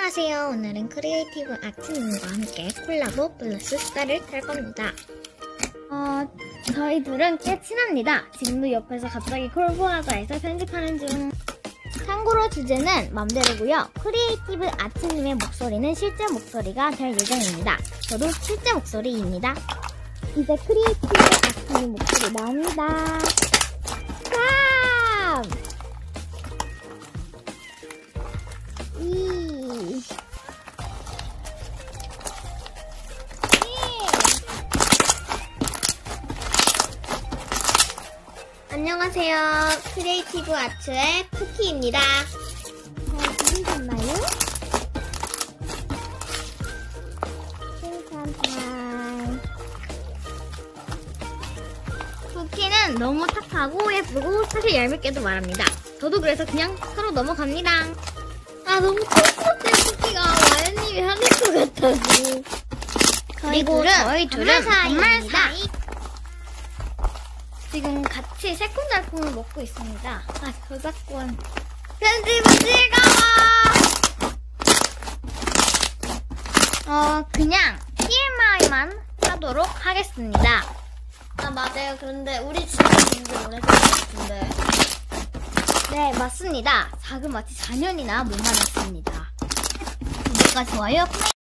안녕하세요. 오늘은 크리에이티브 아트님과 함께 콜라보 플러스 수다를 탈 겁니다. 저희 둘은 꽤 친합니다. 지금도 옆에서 갑자기 콜보하자 해서 편집하는 중. 참고로 주제는 맘대로고요. 크리에이티브 아트님의 목소리는 실제 목소리가 될 예정입니다. 저도 실제 목소리입니다. 이제 크리에이티브 아트님 목소리 나옵니다. 3, 2, 1. 안녕하세요. 크리에이티브 아트의 쿠키입니다. 잘 들리셨나요? 칭찬 타임. 쿠키는 너무 착하고 예쁘고 사실 얄밉게도 말합니다. 저도 그래서 그냥 서로 넘어갑니다. 너무 tốt같아. 쿠키가 와연님이 하는 것 같아서. 그리고 저희 둘은 정말 사이. 지금 같이 새콤달콤을 먹고 있습니다. 저작권. 편집은 즐거워. 그냥 TMI만 하도록 하겠습니다. 맞아요. 그런데 우리 진짜 굉장히 오래 살았는데. 네, 맞습니다. 자그마치 4년이나 못 만났습니다. 구독과 좋아요,